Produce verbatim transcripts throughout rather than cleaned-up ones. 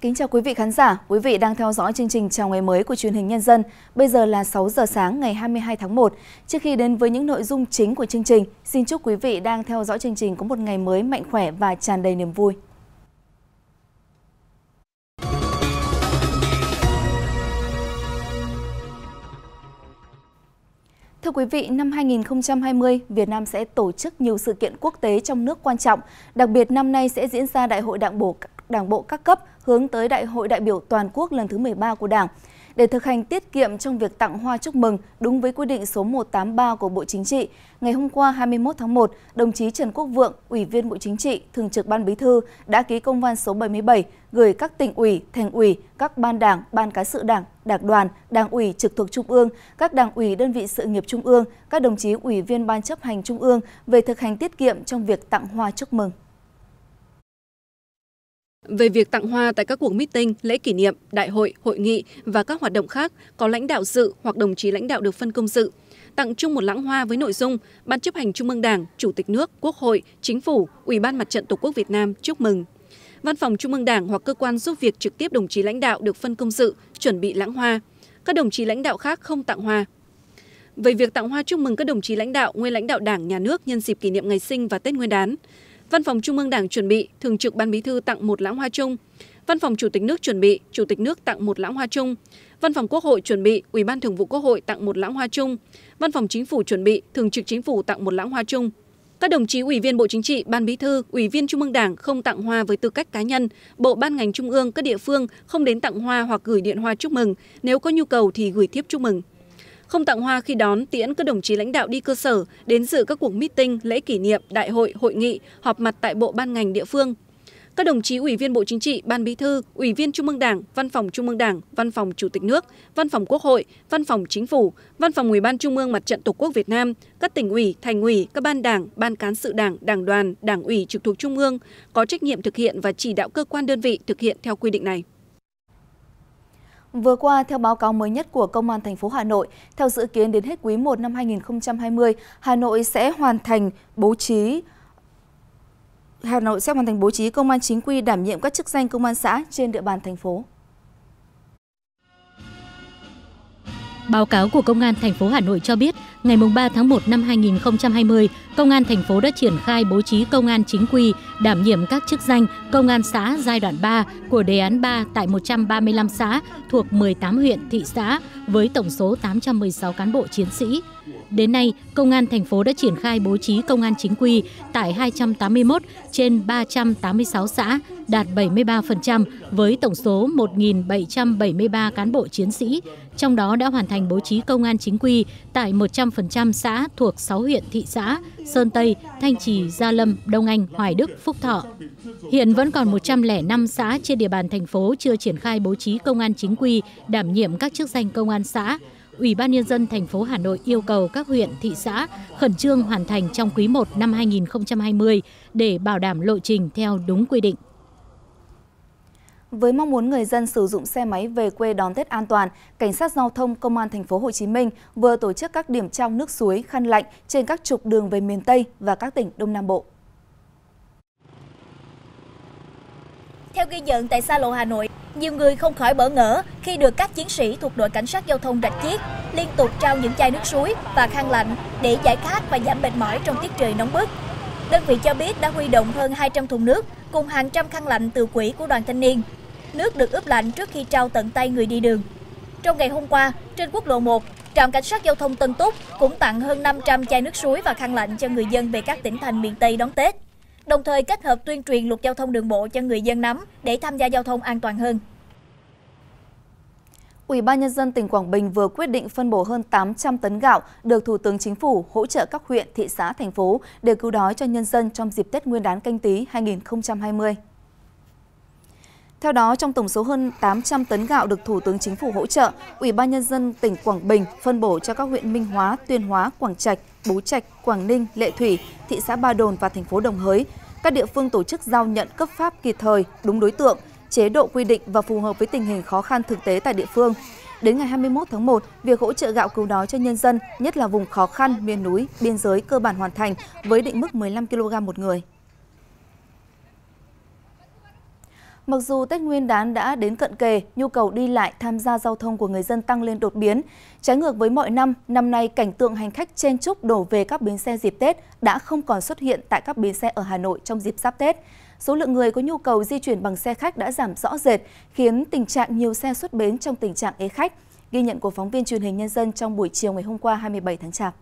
Kính chào quý vị khán giả, quý vị đang theo dõi chương trình Chào ngày mới của Truyền hình Nhân dân. Bây giờ là sáu giờ sáng ngày hai mươi hai tháng một. Trước khi đến với những nội dung chính của chương trình, xin chúc quý vị đang theo dõi chương trình có một ngày mới mạnh khỏe và tràn đầy niềm vui. Thưa quý vị, năm hai nghìn không trăm hai mươi, Việt Nam sẽ tổ chức nhiều sự kiện quốc tế trong nước quan trọng. Đặc biệt năm nay sẽ diễn ra Đại hội Đảng bộ Đảng bộ các cấp hướng tới Đại hội đại biểu toàn quốc lần thứ mười ba của Đảng. Để thực hành tiết kiệm trong việc tặng hoa chúc mừng đúng với quy định số một trăm tám mươi ba của Bộ Chính trị, ngày hôm qua hai mươi mốt tháng một, đồng chí Trần Quốc Vượng, Ủy viên Bộ Chính trị, Thường trực Ban Bí thư đã ký công văn số bảy mươi bảy gửi các tỉnh ủy, thành ủy, các ban đảng, ban cán sự đảng, đảng đoàn, đảng ủy trực thuộc Trung ương, các đảng ủy đơn vị sự nghiệp Trung ương, các đồng chí ủy viên Ban chấp hành Trung ương về thực hành tiết kiệm trong việc tặng hoa chúc mừng. Về việc tặng hoa tại các cuộc meeting, lễ kỷ niệm, đại hội, hội nghị và các hoạt động khác có lãnh đạo dự hoặc đồng chí lãnh đạo được phân công dự, tặng chung một lẵng hoa với nội dung Ban chấp hành Trung ương Đảng, Chủ tịch nước, Quốc hội, Chính phủ, Ủy ban Mặt trận Tổ quốc Việt Nam chúc mừng. Văn phòng Trung ương Đảng hoặc cơ quan giúp việc trực tiếp đồng chí lãnh đạo được phân công dự, chuẩn bị lẵng hoa. Các đồng chí lãnh đạo khác không tặng hoa. Về việc tặng hoa chúc mừng các đồng chí lãnh đạo, nguyên lãnh đạo Đảng, Nhà nước nhân dịp kỷ niệm ngày sinh và Tết Nguyên đán, Văn phòng Trung ương Đảng chuẩn bị, Thường trực Ban Bí thư tặng một lẵng hoa chung. Văn phòng Chủ tịch nước chuẩn bị, Chủ tịch nước tặng một lẵng hoa chung. Văn phòng Quốc hội chuẩn bị, Ủy ban Thường vụ Quốc hội tặng một lẵng hoa chung. Văn phòng Chính phủ chuẩn bị, Thường trực Chính phủ tặng một lẵng hoa chung. Các đồng chí Ủy viên Bộ Chính trị, Ban Bí thư, Ủy viên Trung ương Đảng không tặng hoa với tư cách cá nhân. Bộ ban ngành Trung ương, các địa phương không đến tặng hoa hoặc gửi điện hoa chúc mừng. Nếu có nhu cầu thì gửi thiếp chúc mừng. Không tặng hoa khi đón, tiễn các đồng chí lãnh đạo đi cơ sở, đến dự các cuộc meeting, lễ kỷ niệm, đại hội, hội nghị, họp mặt tại bộ ban ngành địa phương. Các đồng chí Ủy viên Bộ Chính trị, Ban Bí thư, Ủy viên Trung ương Đảng, Văn phòng Trung ương Đảng, Văn phòng Chủ tịch nước, Văn phòng Quốc hội, Văn phòng Chính phủ, Văn phòng Ủy ban Trung ương Mặt trận Tổ quốc Việt Nam, các tỉnh ủy, thành ủy, các ban đảng, ban cán sự đảng, đảng đoàn, đảng ủy trực thuộc Trung ương có trách nhiệm thực hiện và chỉ đạo cơ quan đơn vị thực hiện theo quy định này. Vừa qua, theo báo cáo mới nhất của Công an thành phố Hà Nội, theo dự kiến đến hết quý một năm hai nghìn không trăm hai mươi, Hà Nội sẽ hoàn thành bố trí Hà Nội sẽ hoàn thành bố trí công an chính quy đảm nhiệm các chức danh công an xã trên địa bàn thành phố. Báo cáo của Công an thành phố Hà Nội cho biết, ngày ba tháng một năm hai nghìn không trăm hai mươi, Công an thành phố đã triển khai bố trí công an chính quy đảm nhiệm các chức danh công an xã giai đoạn ba của đề án ba tại một trăm ba mươi lăm xã thuộc mười tám huyện, thị xã với tổng số tám trăm mười sáu cán bộ chiến sĩ. Đến nay, Công an thành phố đã triển khai bố trí công an chính quy tại hai trăm tám mươi mốt trên ba trăm tám mươi sáu xã, đạt bảy mươi ba phần trăm với tổng số một nghìn bảy trăm bảy mươi ba cán bộ chiến sĩ. Trong đó đã hoàn thành bố trí công an chính quy tại một trăm phần trăm xã thuộc sáu huyện thị xã, Sơn Tây, Thanh Trì, Gia Lâm, Đông Anh, Hoài Đức, Phúc Thọ. Hiện vẫn còn một trăm lẻ năm xã trên địa bàn thành phố chưa triển khai bố trí công an chính quy đảm nhiệm các chức danh công an xã. Ủy ban Nhân dân thành phố Hà Nội yêu cầu các huyện, thị xã khẩn trương hoàn thành trong quý một năm hai nghìn không trăm hai mươi để bảo đảm lộ trình theo đúng quy định. Với mong muốn người dân sử dụng xe máy về quê đón Tết an toàn, Cảnh sát giao thông Công an thành phố Hồ Chí Minh vừa tổ chức các điểm trao nước suối, khăn lạnh trên các trục đường về miền Tây và các tỉnh Đông Nam Bộ. Theo ghi nhận tại xa lộ Hà Nội, nhiều người không khỏi bỡ ngỡ khi được các chiến sĩ thuộc đội cảnh sát giao thông Rạch Chiếc liên tục trao những chai nước suối và khăn lạnh để giải khát và giảm mệt mỏi trong tiết trời nóng bức. Đơn vị cho biết đã huy động hơn hai trăm thùng nước cùng hàng trăm khăn lạnh từ quỹ của đoàn thanh niên. Nước được ướp lạnh trước khi trao tận tay người đi đường. Trong ngày hôm qua, trên quốc lộ một, trạm cảnh sát giao thông Tân Túc cũng tặng hơn năm trăm chai nước suối và khăn lạnh cho người dân về các tỉnh thành miền Tây đón Tết, đồng thời kết hợp tuyên truyền luật giao thông đường bộ cho người dân nắm để tham gia giao thông an toàn hơn. Ủy ban Nhân dân tỉnh Quảng Bình vừa quyết định phân bổ hơn tám trăm tấn gạo được Thủ tướng Chính phủ hỗ trợ các huyện, thị xã, thành phố để cứu đói cho nhân dân trong dịp Tết Nguyên đán Canh Tý hai nghìn không trăm hai mươi. Theo đó, trong tổng số hơn tám trăm tấn gạo được Thủ tướng Chính phủ hỗ trợ, Ủy ban Nhân dân tỉnh Quảng Bình phân bổ cho các huyện Minh Hóa, Tuyên Hóa, Quảng Trạch, Bố Trạch, Quảng Ninh, Lệ Thủy, thị xã Ba Đồn và thành phố Đồng Hới. Các địa phương tổ chức giao nhận cấp phát kịp thời, đúng đối tượng, chế độ quy định và phù hợp với tình hình khó khăn thực tế tại địa phương. Đến ngày hai mươi mốt tháng một, việc hỗ trợ gạo cứu đói cho nhân dân, nhất là vùng khó khăn, miền núi, biên giới cơ bản hoàn thành với định mức mười lăm ki lô gam một người. Mặc dù Tết Nguyên đán đã đến cận kề, nhu cầu đi lại tham gia giao thông của người dân tăng lên đột biến. Trái ngược với mọi năm, năm nay cảnh tượng hành khách chen chúc đổ về các bến xe dịp Tết đã không còn xuất hiện tại các bến xe ở Hà Nội trong dịp giáp Tết. Số lượng người có nhu cầu di chuyển bằng xe khách đã giảm rõ rệt, khiến tình trạng nhiều xe xuất bến trong tình trạng ế khách. Ghi nhận của phóng viên Truyền hình Nhân dân trong buổi chiều ngày hôm qua hai mươi bảy tháng Chạp.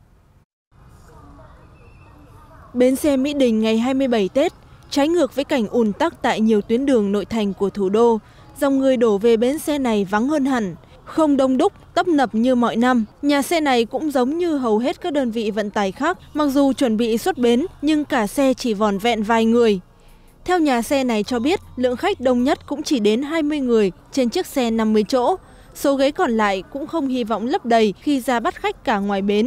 Bến xe Mỹ Đình ngày hai mươi bảy Tết, trái ngược với cảnh ùn tắc tại nhiều tuyến đường nội thành của thủ đô, dòng người đổ về bến xe này vắng hơn hẳn, không đông đúc, tấp nập như mọi năm. Nhà xe này cũng giống như hầu hết các đơn vị vận tải khác, mặc dù chuẩn bị xuất bến nhưng cả xe chỉ vỏn vẹn vài người. Theo nhà xe này cho biết, lượng khách đông nhất cũng chỉ đến hai mươi người trên chiếc xe năm mươi chỗ. Số ghế còn lại cũng không hy vọng lấp đầy khi ra bắt khách cả ngoài bến.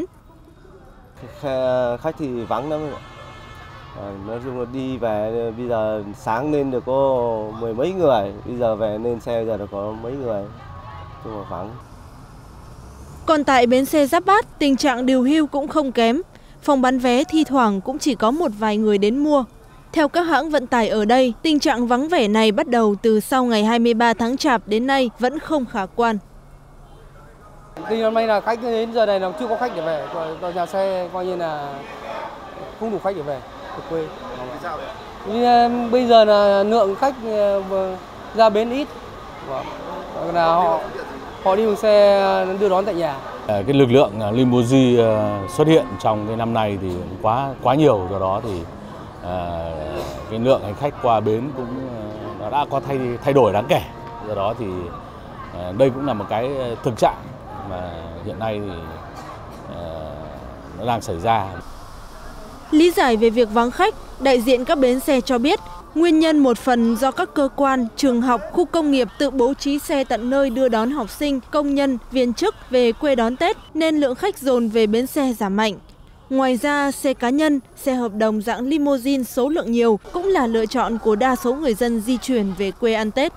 Khách thì vắng lắm. À, nói chung là đi về bây giờ sáng lên được có mười mấy người, bây giờ về lên xe giờ được có mấy người, chung là vắng. Còn tại bến xe Giáp Bát, tình trạng điều hưu cũng không kém. Phòng bán vé thi thoảng cũng chỉ có một vài người đến mua. Theo các hãng vận tải ở đây, tình trạng vắng vẻ này bắt đầu từ sau ngày hai mươi ba tháng Chạp đến nay vẫn không khả quan. Thì năm nay là khách đến giờ này là chưa có khách để về, còn nhà xe coi như là không đủ khách để về từ quê. Nhưng bây giờ là lượng khách ra bến ít, là họ họ đi bằng xe đưa đón tại nhà. Cái lực lượng limousine xuất hiện trong cái năm nay thì quá quá nhiều, do đó thì à, cái lượng hành khách qua bến cũng nó đã có thay thay đổi đáng kể. Do đó thì à, đây cũng là một cái thực trạng mà hiện nay thì à, nó đang xảy ra. Lý giải về việc vắng khách, đại diện các bến xe cho biết, nguyên nhân một phần do các cơ quan, trường học, khu công nghiệp tự bố trí xe tận nơi đưa đón học sinh, công nhân, viên chức về quê đón Tết nên lượng khách dồn về bến xe giảm mạnh. Ngoài ra, xe cá nhân, xe hợp đồng dạng limousine số lượng nhiều cũng là lựa chọn của đa số người dân di chuyển về quê ăn Tết.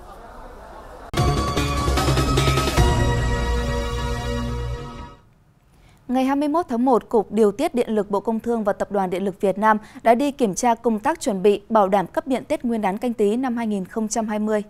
Ngày hai mươi mốt tháng một, Cục Điều tiết Điện lực Bộ Công Thương và Tập đoàn Điện lực Việt Nam đã đi kiểm tra công tác chuẩn bị bảo đảm cấp điện Tết Nguyên đán Canh Tý năm hai nghìn không trăm hai mươi.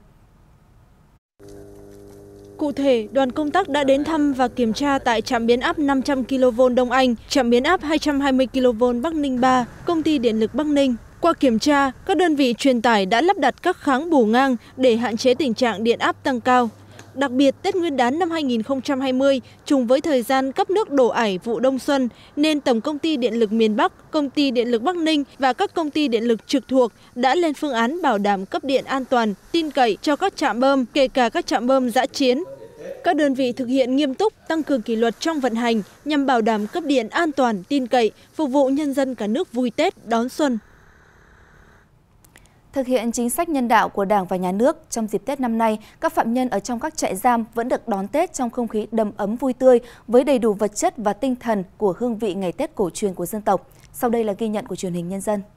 Cụ thể, đoàn công tác đã đến thăm và kiểm tra tại trạm biến áp năm trăm ki lô vôn Đông Anh, trạm biến áp hai trăm hai mươi ki lô vôn Bắc Ninh ba, Công ty Điện lực Bắc Ninh. Qua kiểm tra, các đơn vị truyền tải đã lắp đặt các kháng bù ngang để hạn chế tình trạng điện áp tăng cao. Đặc biệt, Tết Nguyên đán năm hai nghìn không trăm hai mươi trùng với thời gian cấp nước đổ ải vụ đông xuân, nên Tổng Công ty Điện lực miền Bắc, Công ty Điện lực Bắc Ninh và các công ty điện lực trực thuộc đã lên phương án bảo đảm cấp điện an toàn, tin cậy cho các trạm bơm, kể cả các trạm bơm dã chiến. Các đơn vị thực hiện nghiêm túc, tăng cường kỷ luật trong vận hành nhằm bảo đảm cấp điện an toàn, tin cậy, phục vụ nhân dân cả nước vui Tết đón xuân. Thực hiện chính sách nhân đạo của Đảng và Nhà nước, trong dịp Tết năm nay, các phạm nhân ở trong các trại giam vẫn được đón Tết trong không khí đầm ấm vui tươi với đầy đủ vật chất và tinh thần của hương vị ngày Tết cổ truyền của dân tộc. Sau đây là ghi nhận của Truyền hình Nhân dân.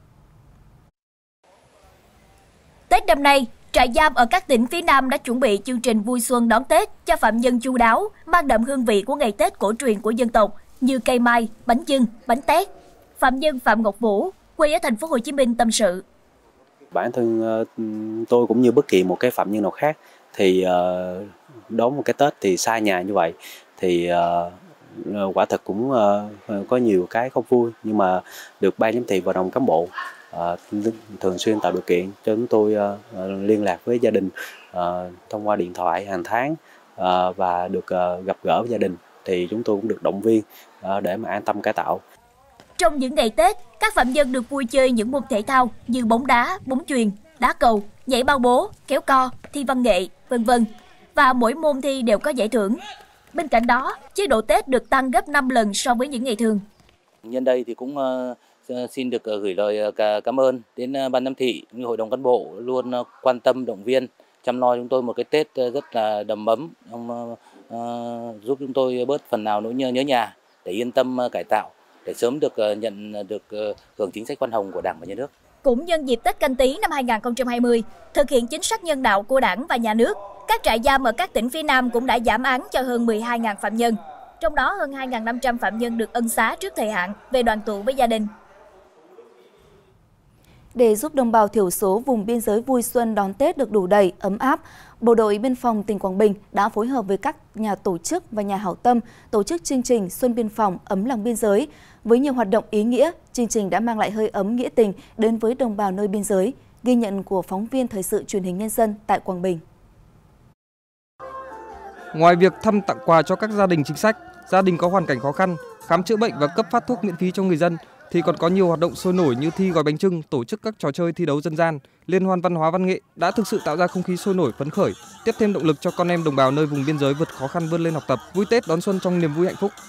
Tết năm nay, trại giam ở các tỉnh phía Nam đã chuẩn bị chương trình vui xuân đón Tết cho phạm nhân chu đáo, mang đậm hương vị của ngày Tết cổ truyền của dân tộc như cây mai, bánh chưng, bánh tét. Phạm nhân Phạm Ngọc Vũ, quê ở thành phố Hồ Chí Minh tâm sự. Bản thân tôi cũng như bất kỳ một cái phạm nhân nào khác thì đón một cái Tết thì xa nhà như vậy thì quả thực cũng có nhiều cái không vui, nhưng mà được ban giám thị và đồng cán bộ thường xuyên tạo điều kiện cho chúng tôi liên lạc với gia đình thông qua điện thoại hàng tháng và được gặp gỡ với gia đình thì chúng tôi cũng được động viên để mà an tâm cải tạo. Trong những ngày Tết, các phạm nhân được vui chơi những môn thể thao như bóng đá, bóng chuyền, đá cầu, nhảy bao bố, kéo co, thi văn nghệ, vân vân. Và mỗi môn thi đều có giải thưởng. Bên cạnh đó, chế độ Tết được tăng gấp năm lần so với những ngày thường. Nhân đây thì cũng uh, xin được uh, gửi lời uh, cảm ơn đến uh, ban giám thị, như hội đồng cán bộ luôn uh, quan tâm động viên, chăm lo chúng tôi một cái Tết uh, rất là đầm ấm, um, uh, giúp chúng tôi bớt phần nào nỗi nhớ nhớ nhà để yên tâm uh, cải tạo, để sớm được uh, nhận được uh, hưởng chính sách khoan hồng của Đảng và Nhà nước. Cũng nhân dịp Tết Canh Tý năm hai nghìn không trăm hai mươi, thực hiện chính sách nhân đạo của Đảng và Nhà nước, các trại giam ở các tỉnh phía Nam cũng đã giảm án cho hơn mười hai nghìn phạm nhân. Trong đó hơn hai nghìn năm trăm phạm nhân được ân xá trước thời hạn về đoàn tụ với gia đình. Để giúp đồng bào thiểu số vùng biên giới vui xuân đón Tết được đủ đầy, ấm áp, Bộ đội Biên phòng tỉnh Quảng Bình đã phối hợp với các nhà tổ chức và nhà hảo tâm tổ chức chương trình Xuân Biên phòng ấm lòng biên giới. Với nhiều hoạt động ý nghĩa, chương trình đã mang lại hơi ấm nghĩa tình đến với đồng bào nơi biên giới. Ghi nhận của phóng viên Thời sự Truyền hình Nhân dân tại Quảng Bình. Ngoài việc thăm tặng quà cho các gia đình chính sách, gia đình có hoàn cảnh khó khăn, khám chữa bệnh và cấp phát thuốc miễn phí cho người dân, thì còn có nhiều hoạt động sôi nổi như thi gói bánh chưng, tổ chức các trò chơi thi đấu dân gian, liên hoan văn hóa văn nghệ đã thực sự tạo ra không khí sôi nổi phấn khởi, tiếp thêm động lực cho con em đồng bào nơi vùng biên giới vượt khó khăn vươn lên học tập, vui Tết đón xuân trong niềm vui hạnh phúc.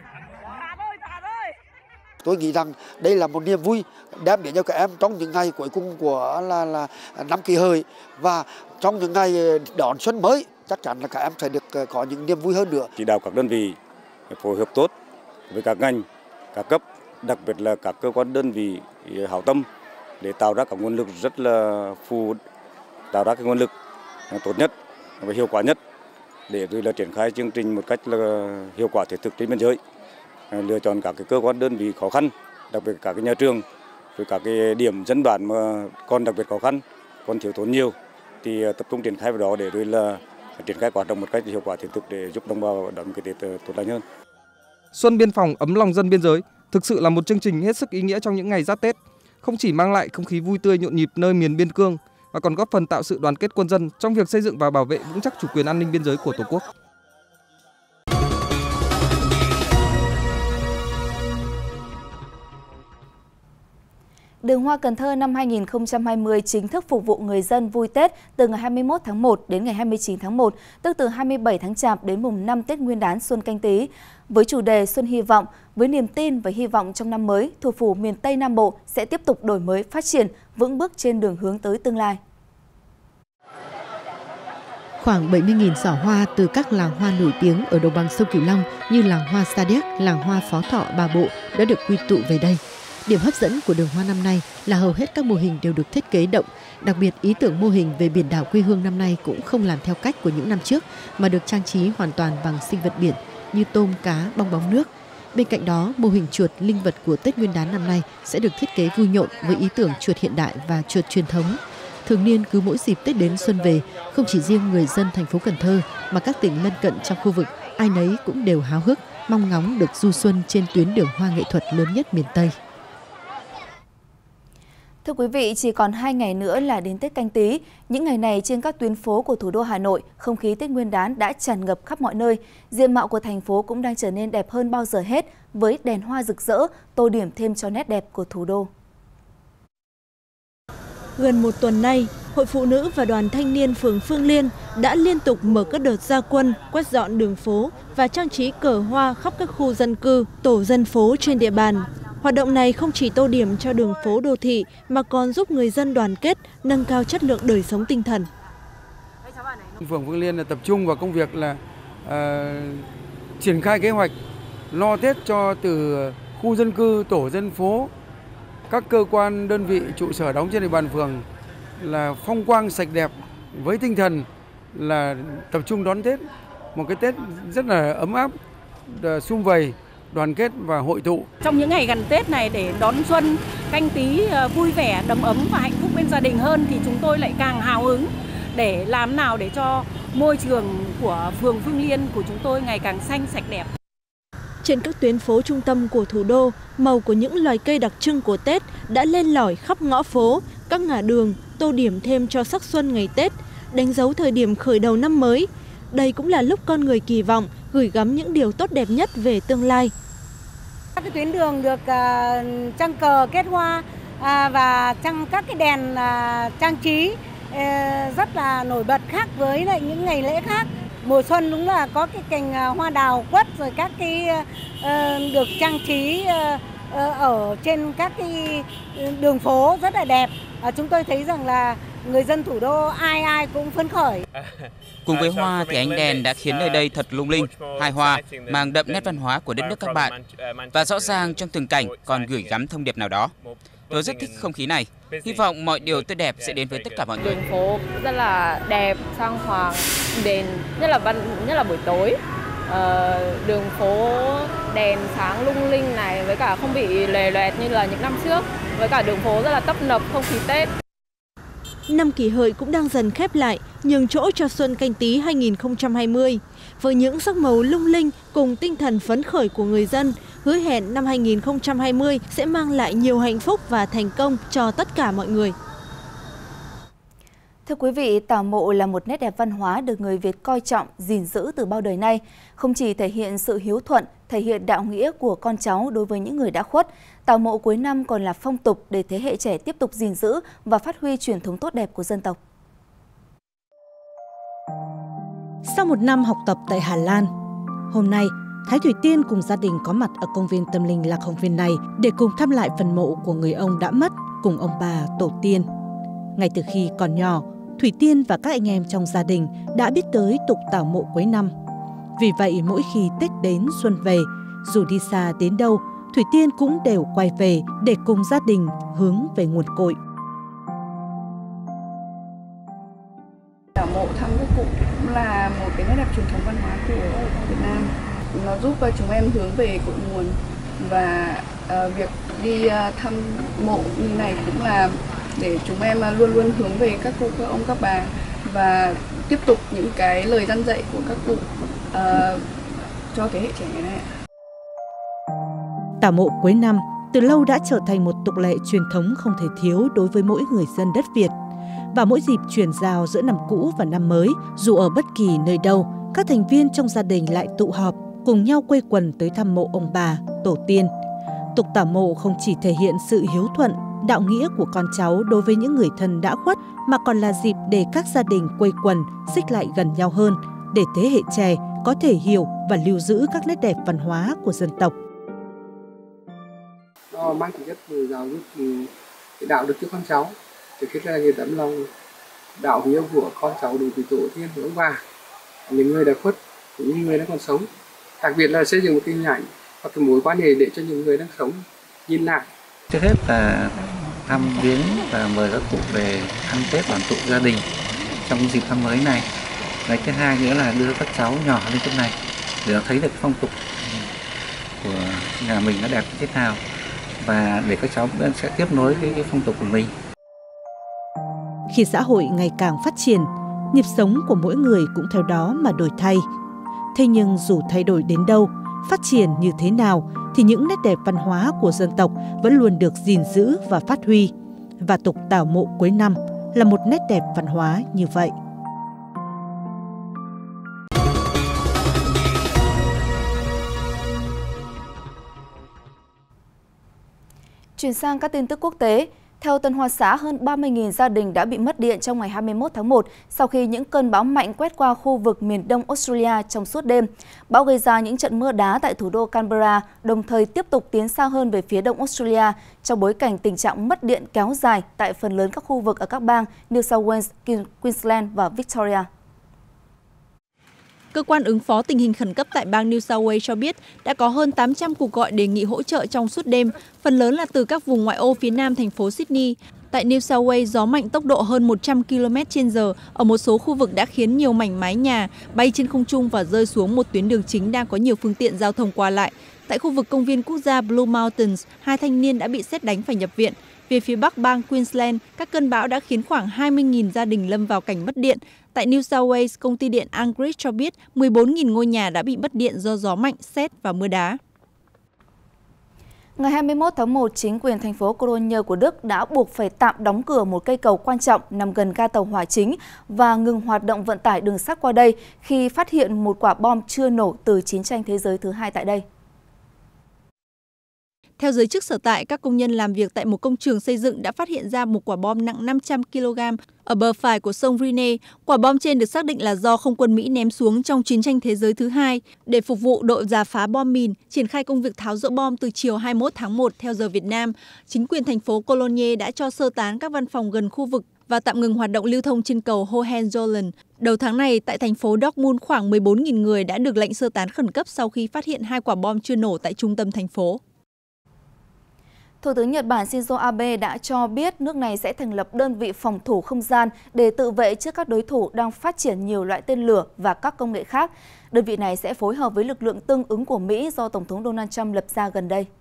Tôi nghĩ rằng đây là một niềm vui đem đến cho các em trong những ngày cuối cùng của là, là năm Kỷ Hợi, và trong những ngày đón xuân mới chắc chắn là các em sẽ được có những niềm vui hơn nữa. Chỉ đạo các đơn vị phối hợp tốt với các ngành, các cấp, đặc biệt là các cơ quan đơn vị hảo tâm để tạo ra các nguồn lực rất là phù, tạo ra cái nguồn lực tốt nhất và hiệu quả nhất để rồi là triển khai chương trình một cách là hiệu quả thiết thực trên biên giới. Lựa chọn các cái cơ quan đơn vị khó khăn, đặc biệt các cái nhà trường, rồi các cái điểm dân bản mà còn đặc biệt khó khăn, còn thiếu thốn nhiều thì tập trung triển khai vào đó để rồi là triển khai hoạt động một cách hiệu quả thiết thực để giúp đồng bào đón cái Tết tốt lành hơn. Xuân Biên phòng ấm lòng dân biên giới thực sự là một chương trình hết sức ý nghĩa trong những ngày giáp Tết, không chỉ mang lại không khí vui tươi nhộn nhịp nơi miền biên cương mà còn góp phần tạo sự đoàn kết quân dân trong việc xây dựng và bảo vệ vững chắc chủ quyền an ninh biên giới của Tổ quốc. Đường hoa Cần Thơ năm hai nghìn không trăm hai mươi chính thức phục vụ người dân vui Tết từ ngày hai mươi mốt tháng một đến ngày hai mươi chín tháng một, tức từ hai mươi bảy tháng Chạp đến mùng năm Tết Nguyên đán Xuân Canh Tý. Với chủ đề Xuân Hy vọng, với niềm tin và hy vọng trong năm mới, thủ phủ miền Tây Nam Bộ sẽ tiếp tục đổi mới, phát triển, vững bước trên đường hướng tới tương lai. Khoảng bảy mươi nghìn giỏ hoa từ các làng hoa nổi tiếng ở đồng bằng sông Cửu Long như làng hoa Sa Đéc, làng hoa Phó Thọ, Bà Bộ đã được quy tụ về đây. Điểm hấp dẫn của đường hoa năm nay là hầu hết các mô hình đều được thiết kế động, đặc biệt ý tưởng mô hình về biển đảo quê hương năm nay cũng không làm theo cách của những năm trước mà được trang trí hoàn toàn bằng sinh vật biển như tôm, cá, bong bóng nước. Bên cạnh đó, mô hình chuột linh vật của Tết Nguyên đán năm nay sẽ được thiết kế vui nhộn với ý tưởng chuột hiện đại và chuột truyền thống. Thường niên cứ mỗi dịp Tết đến xuân về, không chỉ riêng người dân thành phố Cần Thơ mà các tỉnh lân cận trong khu vực, ai nấy cũng đều háo hức, mong ngóng được du xuân trên tuyến đường hoa nghệ thuật lớn nhất miền Tây. Thưa quý vị, chỉ còn hai ngày nữa là đến Tết Canh Tý. Những ngày này trên các tuyến phố của thủ đô Hà Nội, không khí Tết Nguyên đán đã tràn ngập khắp mọi nơi. Diện mạo của thành phố cũng đang trở nên đẹp hơn bao giờ hết với đèn hoa rực rỡ, tô điểm thêm cho nét đẹp của thủ đô. Gần một tuần nay, Hội Phụ Nữ và Đoàn Thanh niên phường Phương Liên đã liên tục mở các đợt ra quân, quét dọn đường phố và trang trí cờ hoa khắp các khu dân cư, tổ dân phố trên địa bàn. Hoạt động này không chỉ tô điểm cho đường phố đô thị mà còn giúp người dân đoàn kết, nâng cao chất lượng đời sống tinh thần. Phường Phương Liên là tập trung vào công việc là uh, triển khai kế hoạch lo Tết cho từ khu dân cư, tổ dân phố, các cơ quan đơn vị trụ sở đóng trên địa bàn phường là phong quang sạch đẹp với tinh thần là tập trung đón Tết, một cái Tết rất là ấm áp, sum vầy, đoàn kết và hội tụ. Trong những ngày gần Tết này để đón xuân Canh Tý vui vẻ, đầm ấm và hạnh phúc bên gia đình hơn thì chúng tôi lại càng hào hứng để làm nào để cho môi trường của phường Phương Liên của chúng tôi ngày càng xanh sạch đẹp. Trên các tuyến phố trung tâm của thủ đô, màu của những loài cây đặc trưng của Tết đã lên lỏi khắp ngõ phố, các ngã đường, tô điểm thêm cho sắc xuân ngày Tết, đánh dấu thời điểm khởi đầu năm mới. Đây cũng là lúc con người kỳ vọng gửi gắm những điều tốt đẹp nhất về tương lai. Các cái tuyến đường được uh, trăng cờ kết hoa uh, và trăng các cái đèn uh, trang trí uh, rất là nổi bật khác với lại những ngày lễ khác. Mùa xuân đúng là có cái cành uh, hoa đào quất rồi các cái uh, được trang trí uh, uh, ở trên các cái đường phố rất là đẹp. Uh, chúng tôi thấy rằng là người dân thủ đô ai ai cũng phấn khởi. Cùng với hoa thì ánh đèn đã khiến nơi đây thật lung linh, hài hòa, mang đậm nét văn hóa của đất nước các bạn. Và rõ ràng trong từng cảnh còn gửi gắm thông điệp nào đó. Tôi rất thích không khí này. Hy vọng mọi điều tốt đẹp sẽ đến với tất cả mọi người. Đường phố rất là đẹp, sang hoàng, đèn nhất là văn nhất là buổi tối. Ờ, đường phố đèn sáng lung linh này, với cả không bị lè loẹt như là những năm trước, với cả đường phố rất là tấp nập, không khí Tết. Năm Kỷ Hợi cũng đang dần khép lại, nhường chỗ cho Xuân Canh Tý hai nghìn không trăm hai mươi. Với những sắc màu lung linh cùng tinh thần phấn khởi của người dân, hứa hẹn năm hai nghìn không trăm hai mươi sẽ mang lại nhiều hạnh phúc và thành công cho tất cả mọi người. Thưa quý vị, tảo mộ là một nét đẹp văn hóa được người Việt coi trọng, gìn giữ từ bao đời nay. Không chỉ thể hiện sự hiếu thuận, thể hiện đạo nghĩa của con cháu đối với những người đã khuất, tảo mộ cuối năm còn là phong tục để thế hệ trẻ tiếp tục gìn giữ và phát huy truyền thống tốt đẹp của dân tộc. Sau một năm học tập tại Hà Lan, hôm nay, Thái Thủy Tiên cùng gia đình có mặt ở công viên tâm linh Lạc Hồng Viên này để cùng thăm lại phần mộ của người ông đã mất cùng ông bà tổ tiên. Ngay từ khi còn nhỏ, Thủy Tiên và các anh em trong gia đình đã biết tới tục tảo mộ cuối năm. Vì vậy, mỗi khi Tết đến xuân về, dù đi xa đến đâu, Thủy Tiên cũng đều quay về để cùng gia đình hướng về nguồn cội. Tảo mộ thăm quốc cụ cũng là một cái nét đẹp truyền thống văn hóa của Việt Nam. Nó giúp chúng em hướng về cội nguồn, và uh, việc đi uh, thăm mộ như này cũng là để chúng em luôn luôn hướng về các cụ, các ông, các bà và tiếp tục những cái lời răn dạy của các cụ uh, cho thế hệ trẻ ngày nay. Tảo mộ cuối năm từ lâu đã trở thành một tục lệ truyền thống không thể thiếu đối với mỗi người dân đất Việt. Và mỗi dịp chuyển giao giữa năm cũ và năm mới, dù ở bất kỳ nơi đâu, các thành viên trong gia đình lại tụ họp, cùng nhau quây quần tới thăm mộ ông bà, tổ tiên. Tục tảo mộ không chỉ thể hiện sự hiếu thuận, đạo nghĩa của con cháu đối với những người thân đã khuất, mà còn là dịp để các gia đình quây quần, xích lại gần nhau hơn, để thế hệ trẻ có thể hiểu và lưu giữ các nét đẹp văn hóa của dân tộc. Nó mang tính chất từ giáo dục cái đạo đức cho con cháu, để kết ra cái tấm lòng đạo hiếu của con cháu đối với tổ tiên của ông bà, những người đã khuất, những người đang còn sống. Đặc biệt là xây dựng một cái hình ảnh và cái mối quan hệ để cho những người đang sống nhìn lại. Trước hết là thăm viếng và mời các cụ về ăn Tết đoàn tụ gia đình trong dịp năm mới này. Và thứ hai nữa là đưa các cháu nhỏ lên chỗ này để thấy được phong tục của nhà mình nó đẹp như thế nào, và để các cháu sẽ tiếp nối cái, cái phong tục của mình. Khi xã hội ngày càng phát triển, nhịp sống của mỗi người cũng theo đó mà đổi thay. Thế nhưng dù thay đổi đến đâu, phát triển như thế nào, thì những nét đẹp văn hóa của dân tộc vẫn luôn được gìn giữ và phát huy. Và tục tảo mộ cuối năm là một nét đẹp văn hóa như vậy. Chuyển sang các tin tức quốc tế. Theo Tân Hoa Xã, hơn ba mươi nghìn gia đình đã bị mất điện trong ngày hai mươi mốt tháng một sau khi những cơn bão mạnh quét qua khu vực miền đông Australia trong suốt đêm. Bão gây ra những trận mưa đá tại thủ đô Canberra, đồng thời tiếp tục tiến xa hơn về phía đông Australia trong bối cảnh tình trạng mất điện kéo dài tại phần lớn các khu vực ở các bang New South Wales, Queensland và Victoria. Cơ quan ứng phó tình hình khẩn cấp tại bang New South Wales cho biết đã có hơn tám trăm cuộc gọi đề nghị hỗ trợ trong suốt đêm, phần lớn là từ các vùng ngoại ô phía nam thành phố Sydney. Tại New South Wales, gió mạnh tốc độ hơn một trăm ki lô mét trên giờ ở một số khu vực đã khiến nhiều mảnh mái nhà bay trên không trung và rơi xuống một tuyến đường chính đang có nhiều phương tiện giao thông qua lại. Tại khu vực công viên quốc gia Blue Mountains, hai thanh niên đã bị sét đánh phải nhập viện. Về phía bắc bang Queensland, các cơn bão đã khiến khoảng hai mươi nghìn gia đình lâm vào cảnh mất điện. Tại New South Wales, công ty điện Angrid cho biết mười bốn nghìn ngôi nhà đã bị mất điện do gió mạnh, sét và mưa đá. Ngày hai mươi mốt tháng một, chính quyền thành phố Cologne của Đức đã buộc phải tạm đóng cửa một cây cầu quan trọng nằm gần ga tàu hỏa chính và ngừng hoạt động vận tải đường sắt qua đây khi phát hiện một quả bom chưa nổ từ chiến tranh thế giới thứ hai tại đây. Theo giới chức sở tại, các công nhân làm việc tại một công trường xây dựng đã phát hiện ra một quả bom nặng năm trăm ki lô gam ở bờ phải của sông Rhine. Quả bom trên được xác định là do không quân Mỹ ném xuống trong chiến tranh thế giới thứ hai. Để phục vụ đội rà phá bom mìn, triển khai công việc tháo dỡ bom từ chiều hai mươi mốt tháng một theo giờ Việt Nam, chính quyền thành phố Cologne đã cho sơ tán các văn phòng gần khu vực và tạm ngừng hoạt động lưu thông trên cầu Hohenzollern. Đầu tháng này, tại thành phố Dortmund, khoảng mười bốn nghìn người đã được lệnh sơ tán khẩn cấp sau khi phát hiện hai quả bom chưa nổ tại trung tâm thành phố. Thủ tướng Nhật Bản Shinzo Abe đã cho biết nước này sẽ thành lập đơn vị phòng thủ không gian để tự vệ trước các đối thủ đang phát triển nhiều loại tên lửa và các công nghệ khác. Đơn vị này sẽ phối hợp với lực lượng tương ứng của Mỹ do Tổng thống Donald Trump lập ra gần đây.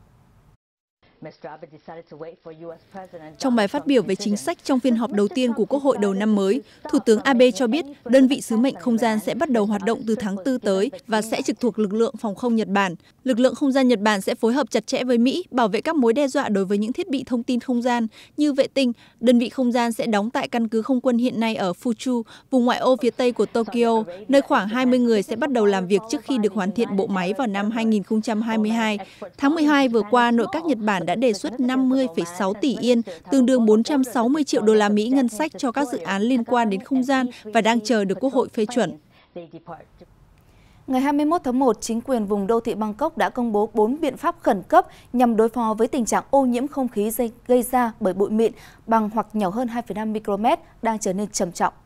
Trong bài phát biểu về chính sách trong phiên họp đầu tiên của Quốc hội đầu năm mới, Thủ tướng Abe cho biết đơn vị sứ mệnh không gian sẽ bắt đầu hoạt động từ tháng tư tới và sẽ trực thuộc lực lượng phòng không Nhật Bản. Lực lượng không gian Nhật Bản sẽ phối hợp chặt chẽ với Mỹ, bảo vệ các mối đe dọa đối với những thiết bị thông tin không gian như vệ tinh. Đơn vị không gian sẽ đóng tại căn cứ không quân hiện nay ở Fuchu, vùng ngoại ô phía tây của Tokyo, nơi khoảng hai mươi người sẽ bắt đầu làm việc trước khi được hoàn thiện bộ máy vào năm hai nghìn không trăm hai mươi hai. Tháng mười hai vừa qua, nội các Nhật Bản đã đề xuất năm mươi phẩy sáu tỷ yên, tương đương bốn trăm sáu mươi triệu đô la Mỹ ngân sách cho các dự án liên quan đến không gian và đang chờ được Quốc hội phê chuẩn. Ngày hai mươi mốt tháng một, chính quyền vùng đô thị Bangkok đã công bố bốn biện pháp khẩn cấp nhằm đối phó với tình trạng ô nhiễm không khí gây ra bởi bụi mịn bằng hoặc nhỏ hơn hai phẩy năm micromet đang trở nên trầm trọng.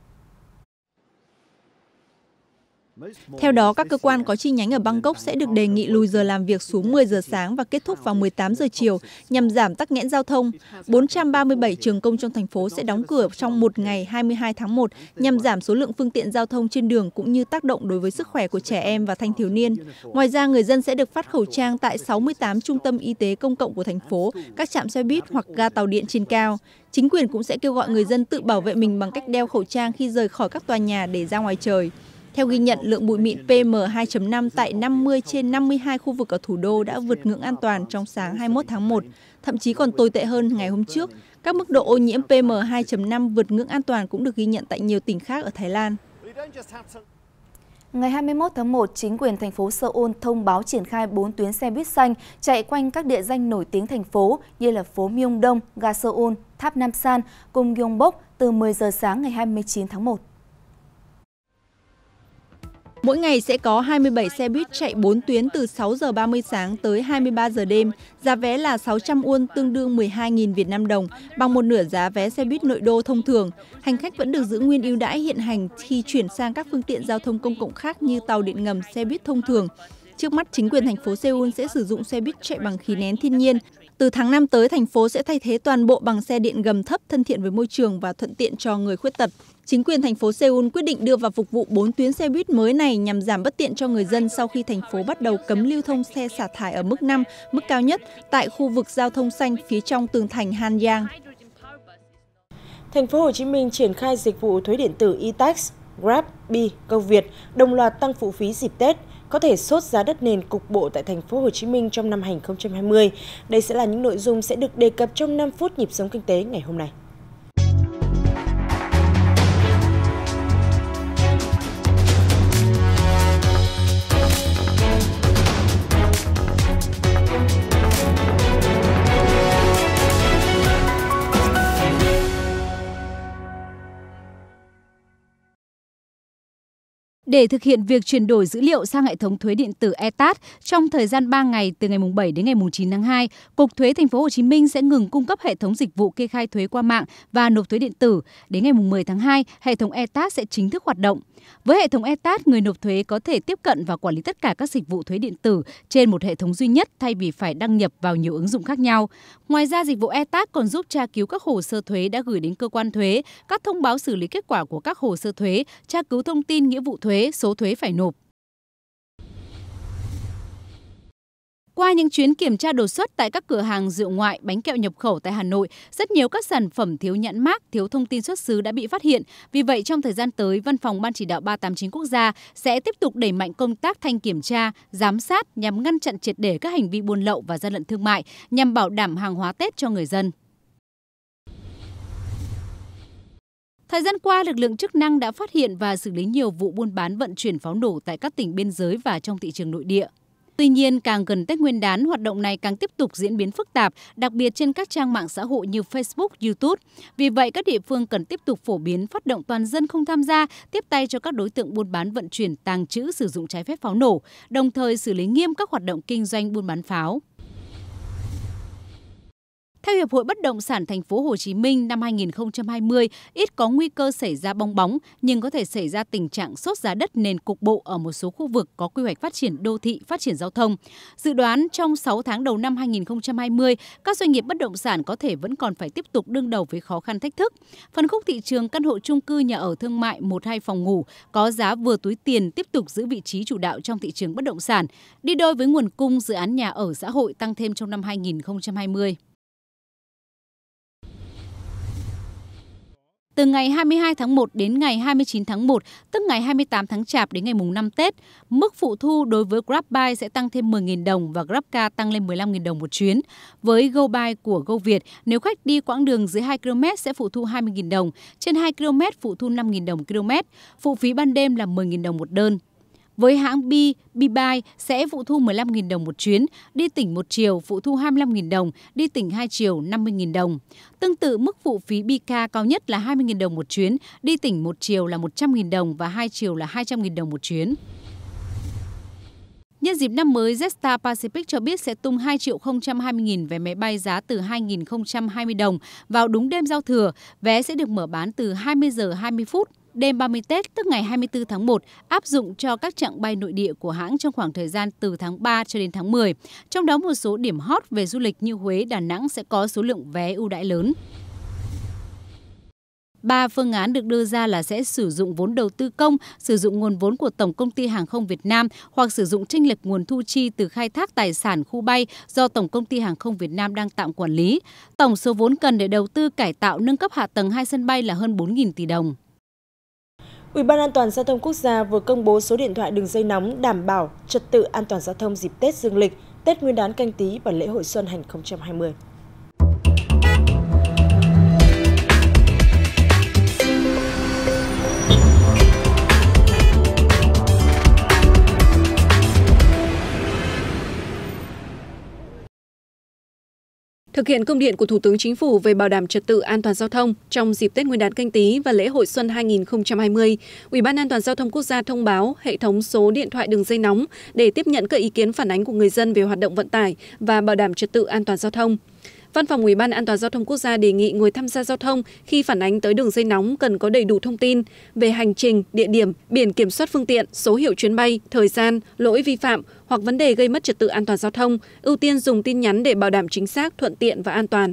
Theo đó, các cơ quan có chi nhánh ở Bangkok sẽ được đề nghị lùi giờ làm việc xuống mười giờ sáng và kết thúc vào mười tám giờ chiều nhằm giảm tắc nghẽn giao thông. bốn trăm ba mươi bảy trường công trong thành phố sẽ đóng cửa trong một ngày hai mươi hai tháng một nhằm giảm số lượng phương tiện giao thông trên đường cũng như tác động đối với sức khỏe của trẻ em và thanh thiếu niên. Ngoài ra, người dân sẽ được phát khẩu trang tại sáu mươi tám trung tâm y tế công cộng của thành phố, các trạm xe buýt hoặc ga tàu điện trên cao. Chính quyền cũng sẽ kêu gọi người dân tự bảo vệ mình bằng cách đeo khẩu trang khi rời khỏi các tòa nhà để ra ngoài trời. Theo ghi nhận, lượng bụi mịn P M hai chấm năm tại năm mươi trên năm mươi hai khu vực ở thủ đô đã vượt ngưỡng an toàn trong sáng hai mươi mốt tháng một, thậm chí còn tồi tệ hơn ngày hôm trước. Các mức độ ô nhiễm P M hai chấm năm vượt ngưỡng an toàn cũng được ghi nhận tại nhiều tỉnh khác ở Thái Lan. Ngày hai mươi mốt tháng một, chính quyền thành phố Seoul thông báo triển khai bốn tuyến xe buýt xanh chạy quanh các địa danh nổi tiếng thành phố như là phố Myeongdong, ga Seoul, tháp Nam San cùng Gyeongbok từ mười giờ sáng ngày hai mươi chín tháng một. Mỗi ngày sẽ có hai mươi bảy xe buýt chạy bốn tuyến từ sáu giờ ba mươi sáng tới hai mươi ba giờ đêm. Giá vé là sáu trăm won tương đương mười hai nghìn Việt Nam đồng, bằng một nửa giá vé xe buýt nội đô thông thường. Hành khách vẫn được giữ nguyên ưu đãi hiện hành khi chuyển sang các phương tiện giao thông công cộng khác như tàu điện ngầm, xe buýt thông thường. Trước mắt, chính quyền thành phố Seoul sẽ sử dụng xe buýt chạy bằng khí nén thiên nhiên. Từ tháng năm tới, thành phố sẽ thay thế toàn bộ bằng xe điện gầm thấp thân thiện với môi trường và thuận tiện cho người khuyết tật. Chính quyền thành phố Seoul quyết định đưa vào phục vụ bốn tuyến xe buýt mới này nhằm giảm bất tiện cho người dân sau khi thành phố bắt đầu cấm lưu thông xe xả thải ở mức năm, mức cao nhất, tại khu vực giao thông xanh phía trong tường thành Hanyang. Thành phố Hồ Chí Minh triển khai dịch vụ thuế điện tử e-tax, Grab, Bi, Go Việt đồng loạt tăng phụ phí dịp Tết, có thể sốt giá đất nền cục bộ tại thành phố Hồ Chí Minh trong năm hai nghìn không trăm hai mươi. Đây sẽ là những nội dung sẽ được đề cập trong năm phút nhịp sống kinh tế ngày hôm nay. Để thực hiện việc chuyển đổi dữ liệu sang hệ thống thuế điện tử e-tax trong thời gian ba ngày từ ngày bảy đến ngày chín tháng hai, Cục Thuế Thành phố Hồ Chí Minh sẽ ngừng cung cấp hệ thống dịch vụ kê khai thuế qua mạng và nộp thuế điện tử. Đến ngày mười tháng hai, hệ thống e-tax sẽ chính thức hoạt động. Với hệ thống e-tax, người nộp thuế có thể tiếp cận và quản lý tất cả các dịch vụ thuế điện tử trên một hệ thống duy nhất thay vì phải đăng nhập vào nhiều ứng dụng khác nhau. Ngoài ra, dịch vụ e-tax còn giúp tra cứu các hồ sơ thuế đã gửi đến cơ quan thuế, các thông báo xử lý kết quả của các hồ sơ thuế, tra cứu thông tin nghĩa vụ thuế, số thuế phải nộp. Qua những chuyến kiểm tra đột xuất tại các cửa hàng rượu ngoại, bánh kẹo nhập khẩu tại Hà Nội, rất nhiều các sản phẩm thiếu nhãn mác, thiếu thông tin xuất xứ đã bị phát hiện. Vì vậy, trong thời gian tới, Văn phòng Ban Chỉ đạo ba tám chín quốc gia sẽ tiếp tục đẩy mạnh công tác thanh kiểm tra, giám sát nhằm ngăn chặn triệt để các hành vi buôn lậu và gian lận thương mại, nhằm bảo đảm hàng hóa Tết cho người dân. Thời gian qua, lực lượng chức năng đã phát hiện và xử lý nhiều vụ buôn bán vận chuyển pháo nổ tại các tỉnh biên giới và trong thị trường nội địa. Tuy nhiên, càng gần Tết Nguyên đán, hoạt động này càng tiếp tục diễn biến phức tạp, đặc biệt trên các trang mạng xã hội như Facebook, YouTube. Vì vậy, các địa phương cần tiếp tục phổ biến, phát động toàn dân không tham gia, tiếp tay cho các đối tượng buôn bán vận chuyển, tàng trữ, sử dụng trái phép pháo nổ, đồng thời xử lý nghiêm các hoạt động kinh doanh buôn bán pháo. Theo Hiệp hội Bất động sản Thành phố Hồ Chí Minh, năm hai nghìn không trăm hai mươi ít có nguy cơ xảy ra bong bóng, nhưng có thể xảy ra tình trạng sốt giá đất nền cục bộ ở một số khu vực có quy hoạch phát triển đô thị, phát triển giao thông. Dự đoán trong sáu tháng đầu năm hai nghìn không trăm hai mươi, các doanh nghiệp bất động sản có thể vẫn còn phải tiếp tục đương đầu với khó khăn thách thức. Phân khúc thị trường căn hộ chung cư nhà ở thương mại một hai phòng ngủ có giá vừa túi tiền tiếp tục giữ vị trí chủ đạo trong thị trường bất động sản, đi đôi với nguồn cung dự án nhà ở xã hội tăng thêm trong năm hai nghìn không trăm hai mươi. Từ ngày hai mươi hai tháng một đến ngày hai mươi chín tháng một, tức ngày hai mươi tám tháng Chạp đến ngày mùng năm Tết, mức phụ thu đối với GrabBuy sẽ tăng thêm mười nghìn đồng và GrabCar tăng lên mười lăm nghìn đồng một chuyến. Với GoBuy của GoViet, nếu khách đi quãng đường dưới hai ki lô mét sẽ phụ thu hai mươi nghìn đồng, trên hai ki lô mét phụ thu năm nghìn đồng km, phụ phí ban đêm là mười nghìn đồng một đơn. Với hãng Bi, BiBuy sẽ phụ thu mười lăm nghìn đồng một chuyến, đi tỉnh một chiều phụ thu hai mươi lăm nghìn đồng, đi tỉnh hai chiều năm mươi nghìn đồng. Tương tự, mức phụ phí Bicar cao nhất là hai mươi nghìn đồng một chuyến, đi tỉnh một chiều là một trăm nghìn đồng và hai chiều là hai trăm nghìn đồng một chuyến. Nhân dịp năm mới, Jetstar Pacific cho biết sẽ tung hai triệu không trăm hai mươi nghìn vé máy bay giá từ hai nghìn không trăm hai mươi đồng vào đúng đêm giao thừa. Vé sẽ được mở bán từ hai mươi giờ hai mươi phút. Đêm ba mươi Tết, tức ngày hai mươi tư tháng một, áp dụng cho các chặng bay nội địa của hãng trong khoảng thời gian từ tháng ba cho đến tháng mười. Trong đó một số điểm hot về du lịch như Huế, Đà Nẵng sẽ có số lượng vé ưu đãi lớn. Ba phương án được đưa ra là sẽ sử dụng vốn đầu tư công, sử dụng nguồn vốn của Tổng Công ty Hàng không Việt Nam hoặc sử dụng chênh lệch nguồn thu chi từ khai thác tài sản khu bay do Tổng Công ty Hàng không Việt Nam đang tạm quản lý. Tổng số vốn cần để đầu tư cải tạo nâng cấp hạ tầng hai sân bay là hơn bốn nghìn tỷ đồng. Ủy ban An toàn Giao thông Quốc gia vừa công bố số điện thoại đường dây nóng đảm bảo trật tự an toàn giao thông dịp Tết Dương lịch, Tết Nguyên đán Canh Tý và lễ hội Xuân hai nghìn không trăm hai mươi. Thực hiện công điện của Thủ tướng Chính phủ về bảo đảm trật tự an toàn giao thông trong dịp Tết Nguyên đán Canh Tý và lễ hội Xuân hai nghìn không trăm hai mươi, Ủy ban An toàn Giao thông Quốc gia thông báo hệ thống số điện thoại đường dây nóng để tiếp nhận các ý kiến phản ánh của người dân về hoạt động vận tải và bảo đảm trật tự an toàn giao thông. Văn phòng Ủy ban An toàn Giao thông Quốc gia đề nghị người tham gia giao thông khi phản ánh tới đường dây nóng cần có đầy đủ thông tin về hành trình, địa điểm, biển kiểm soát phương tiện, số hiệu chuyến bay, thời gian, lỗi vi phạm hoặc vấn đề gây mất trật tự an toàn giao thông, ưu tiên dùng tin nhắn để bảo đảm chính xác, thuận tiện và an toàn.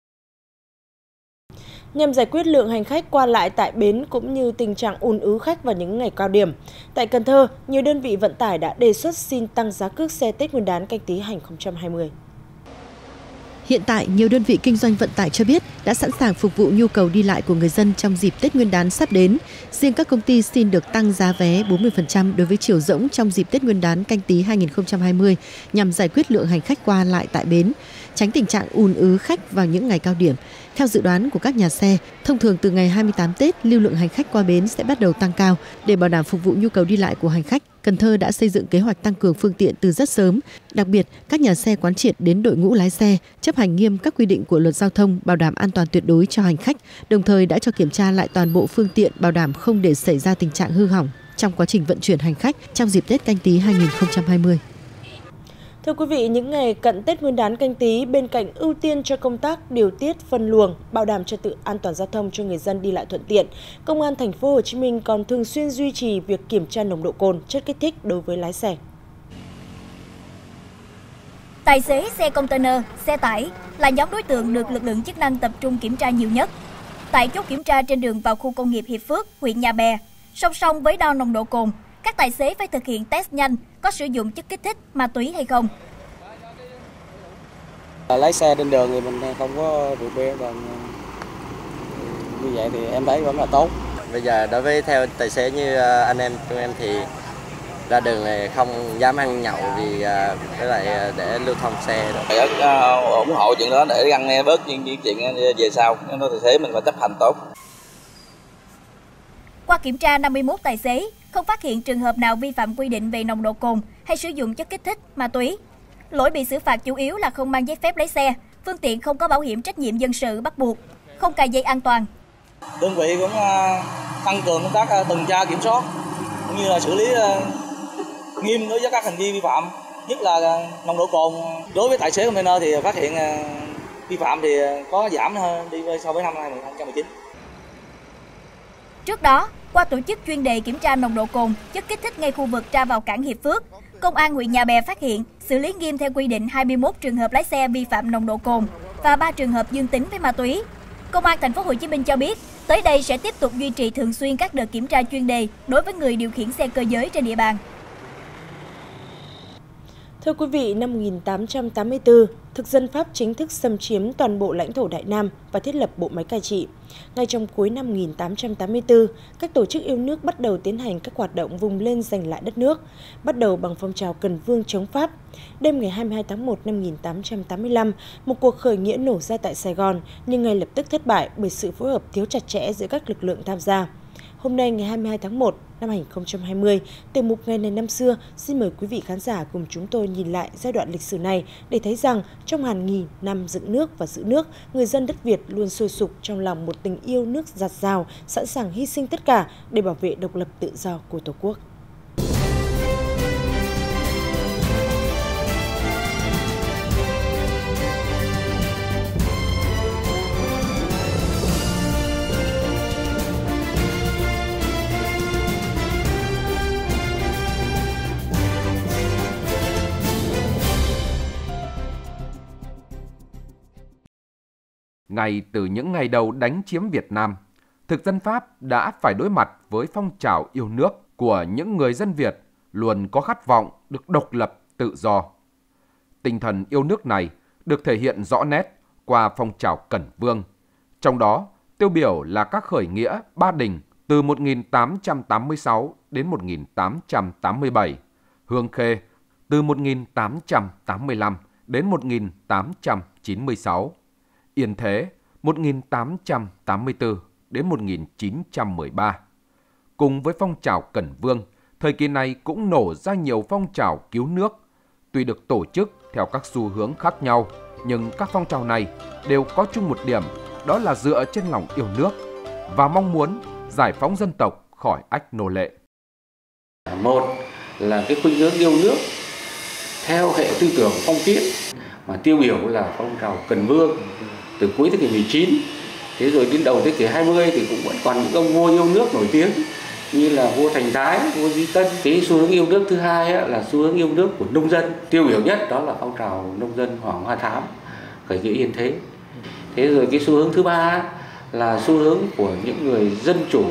Nhằm giải quyết lượng hành khách qua lại tại bến cũng như tình trạng ùn ứ khách vào những ngày cao điểm, tại Cần Thơ, nhiều đơn vị vận tải đã đề xuất xin tăng giá cước xe Tết Nguyên đán Canh Tý hai nghìn không trăm hai mươi. Hiện tại, nhiều đơn vị kinh doanh vận tải cho biết đã sẵn sàng phục vụ nhu cầu đi lại của người dân trong dịp Tết Nguyên đán sắp đến. Riêng các công ty xin được tăng giá vé bốn mươi phần trăm đối với chiều rỗng trong dịp Tết Nguyên đán Canh Tý hai nghìn không trăm hai mươi nhằm giải quyết lượng hành khách qua lại tại bến, tránh tình trạng ùn ứ khách vào những ngày cao điểm. Theo dự đoán của các nhà xe, thông thường từ ngày hai mươi tám Tết, lưu lượng hành khách qua bến sẽ bắt đầu tăng cao. Để bảo đảm phục vụ nhu cầu đi lại của hành khách, Cần Thơ đã xây dựng kế hoạch tăng cường phương tiện từ rất sớm. Đặc biệt, các nhà xe quán triệt đến đội ngũ lái xe, chấp hành nghiêm các quy định của luật giao thông, bảo đảm an toàn tuyệt đối cho hành khách, đồng thời đã cho kiểm tra lại toàn bộ phương tiện, bảo đảm không để xảy ra tình trạng hư hỏng trong quá trình vận chuyển hành khách trong dịp Tết Canh Tý hai nghìn không trăm hai mươi. Thưa quý vị, những ngày cận Tết Nguyên đán Canh Tý, bên cạnh ưu tiên cho công tác điều tiết phân luồng, bảo đảm trật tự an toàn giao thông cho người dân đi lại thuận tiện, Công an Thành phố Hồ Chí Minh còn thường xuyên duy trì việc kiểm tra nồng độ cồn, chất kích thích đối với lái xe. Tài xế xe container, xe tải là nhóm đối tượng được lực lượng chức năng tập trung kiểm tra nhiều nhất. Tại chốt kiểm tra trên đường vào khu công nghiệp Hiệp Phước, huyện Nhà Bè, song song với đo nồng độ cồn, các tài xế phải thực hiện test nhanh có sử dụng chất kích thích, ma túy hay không. Lái xe trên đường thì mình không có rượu bia, còn như vậy thì em thấy vẫn là tốt. Bây giờ đối với theo tài xế như anh em chúng em thì ra đường này không dám ăn nhậu vì với lại để lưu thông xe. Rất uh, ủng hộ chuyện đó để ngăn bớt những chuyện về sau. Nên tài xế mình phải chấp hành tốt. Qua kiểm tra năm mươi mốt tài xế, không phát hiện trường hợp nào vi phạm quy định về nồng độ cồn hay sử dụng chất kích thích, ma túy. Lỗi bị xử phạt chủ yếu là không mang giấy phép lái xe, phương tiện không có bảo hiểm trách nhiệm dân sự bắt buộc, không cài dây an toàn. Đơn vị cũng tăng cường công tác tuần tra kiểm soát cũng như là xử lý nghiêm đối với các hành vi vi phạm, nhất là nồng độ cồn. Đối với tài xế container thì phát hiện vi phạm thì có giảm hơn đi so với năm hai nghìn không trăm mười chín. Trước đó, qua tổ chức chuyên đề kiểm tra nồng độ cồn, chất kích thích ngay khu vực ra vào cảng Hiệp Phước, Công an huyện Nhà Bè phát hiện, xử lý nghiêm theo quy định hai mươi mốt trường hợp lái xe vi phạm nồng độ cồn và ba trường hợp dương tính với ma túy. Công an thành phố Hồ Chí Minh cho biết, tới đây sẽ tiếp tục duy trì thường xuyên các đợt kiểm tra chuyên đề đối với người điều khiển xe cơ giới trên địa bàn. Thưa quý vị, năm một nghìn tám trăm tám mươi tư, thực dân Pháp chính thức xâm chiếm toàn bộ lãnh thổ Đại Nam và thiết lập bộ máy cai trị. Ngay trong cuối năm một nghìn tám trăm tám mươi tư, các tổ chức yêu nước bắt đầu tiến hành các hoạt động vùng lên giành lại đất nước, bắt đầu bằng phong trào Cần Vương chống Pháp. Đêm ngày hai mươi hai tháng một năm một nghìn tám trăm tám mươi lăm, một cuộc khởi nghĩa nổ ra tại Sài Gòn nhưng ngay lập tức thất bại bởi sự phối hợp thiếu chặt chẽ giữa các lực lượng tham gia. Hôm nay ngày hai mươi hai tháng một năm hai nghìn không trăm hai mươi, từ mục Ngày này năm xưa, xin mời quý vị khán giả cùng chúng tôi nhìn lại giai đoạn lịch sử này để thấy rằng trong hàng nghìn năm dựng nước và giữ nước, người dân đất Việt luôn sôi sục trong lòng một tình yêu nước dạt dào, sẵn sàng hy sinh tất cả để bảo vệ độc lập tự do của Tổ quốc. Ngay từ những ngày đầu đánh chiếm Việt Nam, thực dân Pháp đã phải đối mặt với phong trào yêu nước của những người dân Việt luôn có khát vọng được độc lập tự do. Tinh thần yêu nước này được thể hiện rõ nét qua phong trào Cẩn Vương, trong đó tiêu biểu là các khởi nghĩa Ba Đình từ một nghìn tám trăm tám mươi sáu đến một nghìn tám trăm tám mươi bảy, Hương Khê từ một nghìn tám trăm tám mươi lăm đến một nghìn tám trăm chín mươi sáu, Yên Thế một nghìn tám trăm tám mươi tư đến một nghìn chín trăm mười ba. Cùng với phong trào Cẩn Vương, thời kỳ này cũng nổ ra nhiều phong trào cứu nước. Tuy được tổ chức theo các xu hướng khác nhau, nhưng các phong trào này đều có chung một điểm, đó là dựa trên lòng yêu nước và mong muốn giải phóng dân tộc khỏi ách nô lệ. Một là cái khuynh hướng yêu nước theo hệ tư tưởng phong kiến mà tiêu biểu là phong trào Cần Vương từ cuối thế kỷ mười chín. Thế rồi đến đầu thế kỷ hai mươi thì cũng vẫn còn những ông vua yêu nước nổi tiếng như là vua Thành Thái, vua Duy Tân. Cái xu hướng yêu nước thứ hai á, là xu hướng yêu nước của nông dân. Tiêu biểu nhất đó là phong trào nông dân Hoàng Hoa Thám, khởi nghĩa Yên Thế. Thế rồi cái xu hướng thứ ba là xu hướng của những người dân chủ,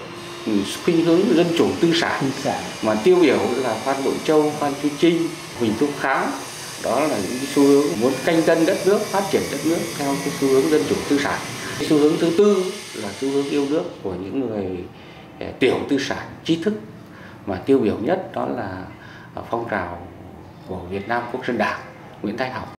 khuynh hướng dân chủ tư sản, mà tiêu biểu là Phan Bội Châu, Phan Chu Trinh, Huỳnh Thúc Kháng. Đó là những cái xu hướng muốn canh tân đất nước, phát triển đất nước theo cái xu hướng dân chủ tư sản. Cái xu hướng thứ tư là xu hướng yêu nước của những người tiểu tư sản, trí thức, mà tiêu biểu nhất đó là phong trào của Việt Nam Quốc dân Đảng, Nguyễn Thái Học.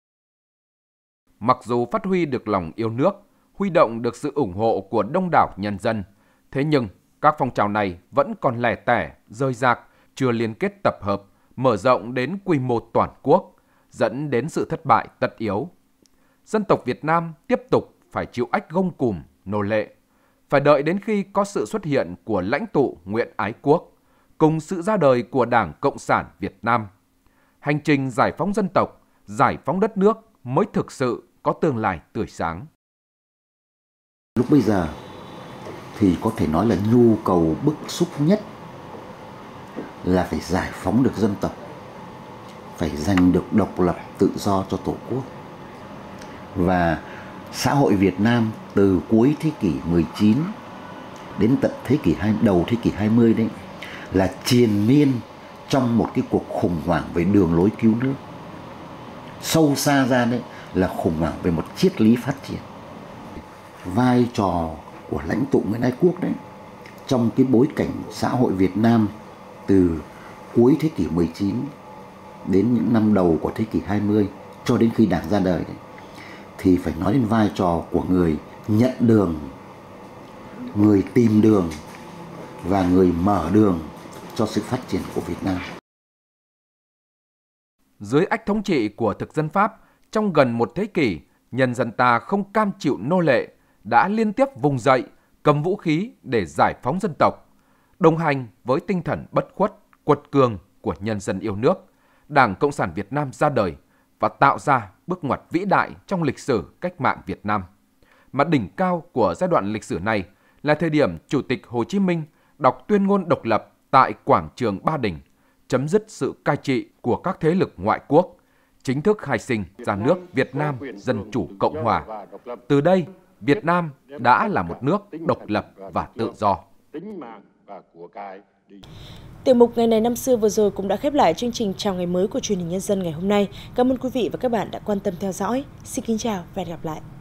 Mặc dù phát huy được lòng yêu nước, huy động được sự ủng hộ của đông đảo nhân dân, thế nhưng các phong trào này vẫn còn lẻ tẻ, rời rạc, chưa liên kết tập hợp, mở rộng đến quy mô toàn quốc, dẫn đến sự thất bại tất yếu. Dân tộc Việt Nam tiếp tục phải chịu ách gông cùm, nô lệ, phải đợi đến khi có sự xuất hiện của lãnh tụ Nguyễn Ái Quốc, cùng sự ra đời của Đảng Cộng sản Việt Nam. Hành trình giải phóng dân tộc, giải phóng đất nước mới thực sự có tương lai tươi sáng. Lúc bây giờ thì có thể nói là nhu cầu bức xúc nhất là phải giải phóng được dân tộc, phải giành được độc lập tự do cho Tổ quốc. Và xã hội Việt Nam từ cuối thế kỷ mười chín đến tận thế kỷ hai, đầu thế kỷ hai mươi đấy là triền miên trong một cái cuộc khủng hoảng về đường lối cứu nước. Sâu xa ra đấy là khủng hoảng về một triết lý phát triển. Vai trò của lãnh tụ Nguyễn Ái Quốc đấy trong cái bối cảnh xã hội Việt Nam từ cuối thế kỷ mười chín đến những năm đầu của thế kỷ hai mươi cho đến khi Đảng ra đời đấy, thì phải nói đến vai trò của người nhận đường, người tìm đường và người mở đường cho sự phát triển của Việt Nam. Dưới ách thống trị của thực dân Pháp, trong gần một thế kỷ, nhân dân ta không cam chịu nô lệ, đã liên tiếp vùng dậy, cầm vũ khí để giải phóng dân tộc. Đồng hành với tinh thần bất khuất, quật cường của nhân dân yêu nước, Đảng Cộng sản Việt Nam ra đời, và tạo ra bước ngoặt vĩ đại trong lịch sử cách mạng Việt Nam. Mà đỉnh cao của giai đoạn lịch sử này là thời điểm Chủ tịch Hồ Chí Minh đọc tuyên ngôn độc lập tại quảng trường Ba Đình, chấm dứt sự cai trị của các thế lực ngoại quốc, chính thức khai sinh ra nước Việt Nam Dân Chủ Cộng Hòa. Từ đây, Việt Nam đã là một nước độc lập và tự do. Tiểu mục Ngày này năm xưa vừa rồi cũng đã khép lại chương trình Chào ngày mới của Truyền hình Nhân dân ngày hôm nay. Cảm ơn quý vị và các bạn đã quan tâm theo dõi. Xin kính chào và hẹn gặp lại.